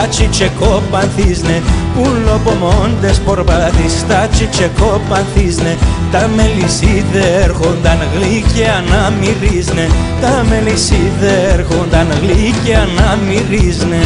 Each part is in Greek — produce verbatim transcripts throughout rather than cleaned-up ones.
taci ce copanthizne, un lopomontes porbatis, taci ce copanthizne, τα μελισσίδε έρχονταν γλύκια να μυρίζνε, τα μελισσίδε έρχονταν γλύκια να μυρίζνε.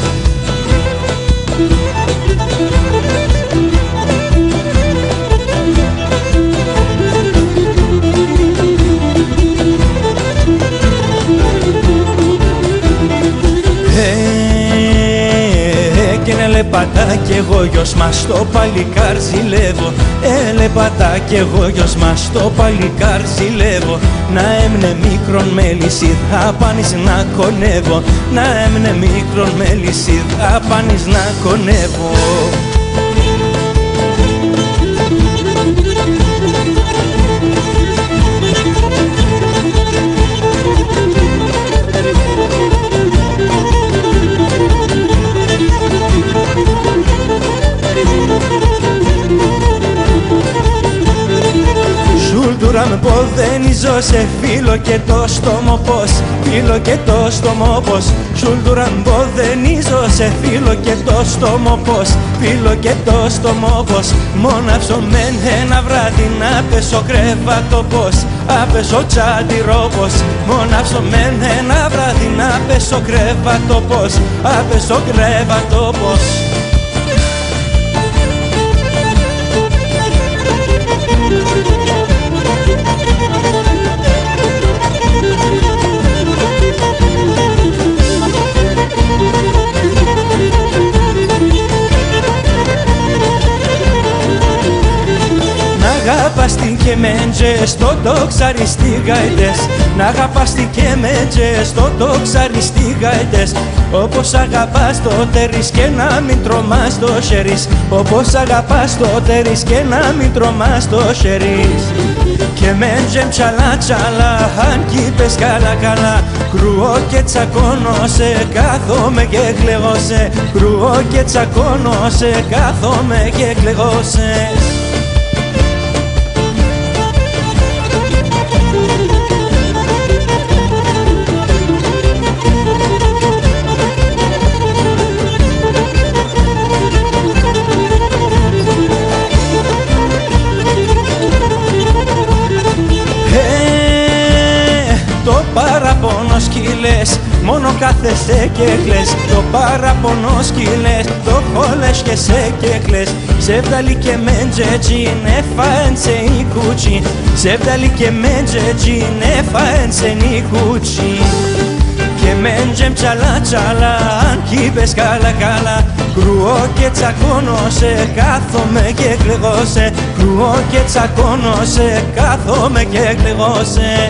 Ελεπατά κι εγώ γιος μας το παλικάρ ζηλεύω, ελεπατά κι εγώ γιος μας το παλικάρ ζηλεύω. Να έμνε μικρον μέλισσι θα πάνεις να κονεύω, να έμνε μικρον μέλισσι θα πάνεις να κονεύω. Σουλτουραν ποδένιζω σε φίλο και το στόμο πως, φίλο και το στόμο πως. Σουλτουραν ποδένιζω σε φίλο και το στόμο πως, φίλο και το στόμο πως. Μόναυσο μεν ένα βράδυ να πέσω κρέβατο πως, άπεσω τσάντιρο πως. Μόναυσο μεν ένα βράδυ να πέσω κρέβατο πως, άπεσω κρέβατο πως. Αγαπαστή και μέντζε στο τοξαριστή γάιτες, να αγαπαστή και μέντζε στο τοξαριστή γάιτες. Όπως αγαπάς το τέρις και να μην τρομάς το χέρις, όπως αγαπάς το τέρις και να μην τρομάς το χέρις. Και μέντζε τσαλά τσαλά, αν κι είπες καλά καλά, κρούω και τσακώνω σε, κάθομαι και κλαιγώ σε, κρούω και τσακώνω σε, κάθομαι και κλαιγώ σε. Το παραπονό σκύλες, μόνο κάθεσαι και κλαις. Το παραπονό σκύλες, το χόλες και σε και κλαις. Σεβδαλί και μέντζε τζινε φάενσε η κουτσι, σεβδαλί και μέντζε τζινε φάενσε η κουτσι. Και μέντζεμ τσαλά τσαλά, αν κι είπες καλά καλά, κρούω και τσακώνω σε, κάθομαι και κλαιγώ σε, κρούω και τσακώνω σε, κάθομαι και κλαιγώ σε.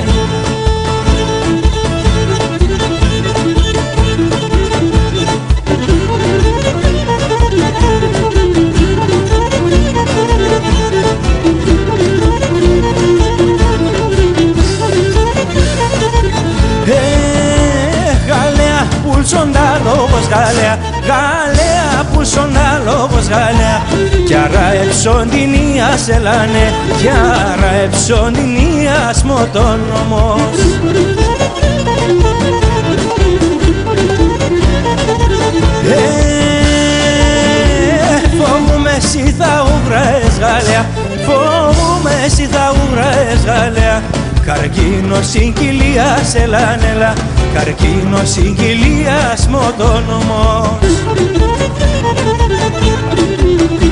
Πουλσοντα λόγος γαλέα, γαλέα πουλσοντα λόγος γαλέα. Κι άρα εψοντινίας ελάνε, κι άρα εψοντινίας μοτόνομος. Φοβούμαι εσύ θα ουβραες γαλέα, φοβούμαι εσύ θα ουβραες γαλέα. Καρκίνος συγκυλίας ελάνελα, καρκίνος συγκυλίας μοτόνομος.